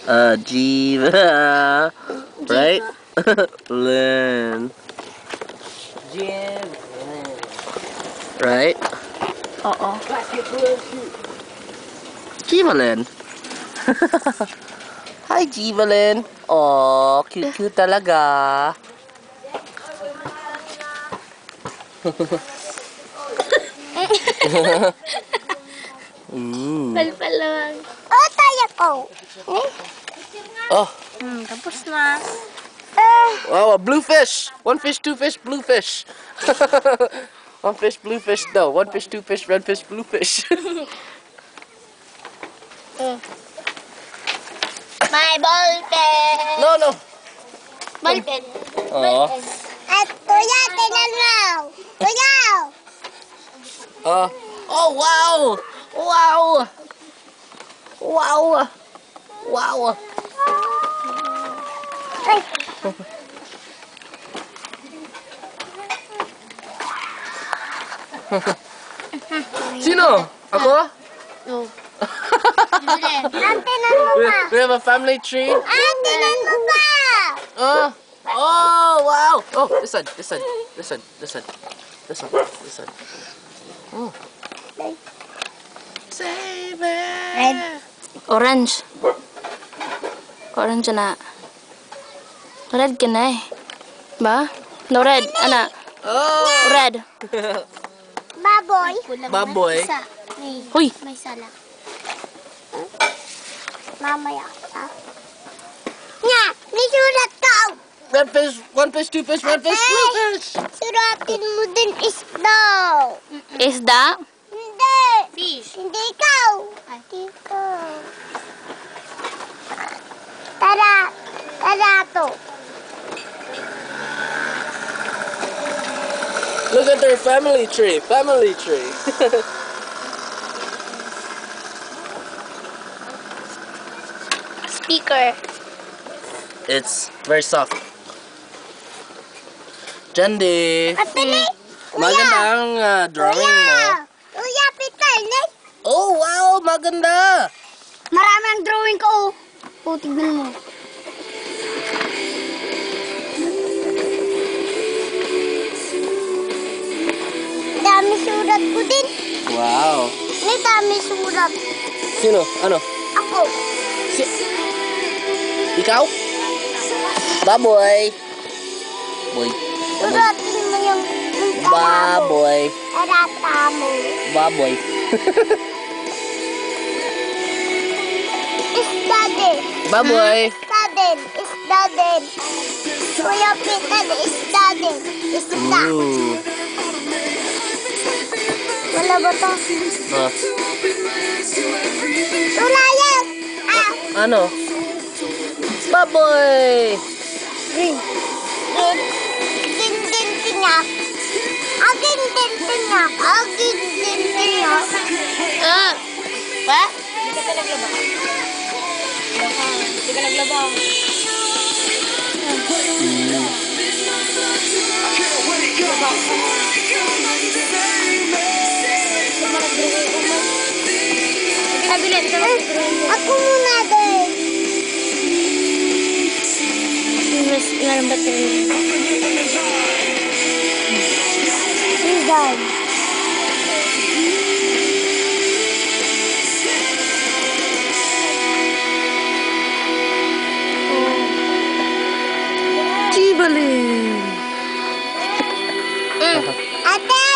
Jiva. Right? Lynn. Jim. Right? Oo. Jivalyn. Hi, Jivalyn. Oh, cute talaga. Palpalang. Oh, tayo ko. Oh. Tapos na. Wow, a blue fish. One fish, two fish, blue fish. One fish, blue fish. No, one fish, two fish, red fish, blue fish. My ball pen. No. Ball pen. Oh. At kuya, tingnan mo. Kuya. Oh, wow. Wow. Ay. Sino? Ako? No. Tingnan mo ba? We have a family tree. Tingnan mo ba? Oh, wow. Oh, this side. Oh. Save it. Red. Orange. Orange na. Red ka na eh. Ba? No red, anak. Oh. Red. Baboy. Baboy. Huy. May sala. Mamaya. Nga, may surat ka. Red fish, one fish, two fish, red fish, blue fish. Suratin mo din isda. Isda? Hindi. Fish. Hindi ikaw. Ikaw. Tara to. Look at their family tree. Speaker. It's very soft. Jandy. Atili. Maganda ang drawing mo. Kuya Peter, Oh, wow, maganda. marami ang drawing ko. Oh, tignan mo. Dami surat ko din. Wow. May dami surat. Sino? Ano? Ako. Ikaw? Baboy. Boy. Suratin mo yung Baboy. arata mo. Baboy. Isda din. Baboy. Isda din. Isda din. Kuya Peter, isda din. Isda. Ooh. Wala ba to? Tulayan. Ano? Baboy. Green. Green. Din tingak. Agin din tingak. Agin din tingak. What? Hindi ka naglaba. Ako muna din. Mas narambat na rin. Isan. Jivalyn. Ate!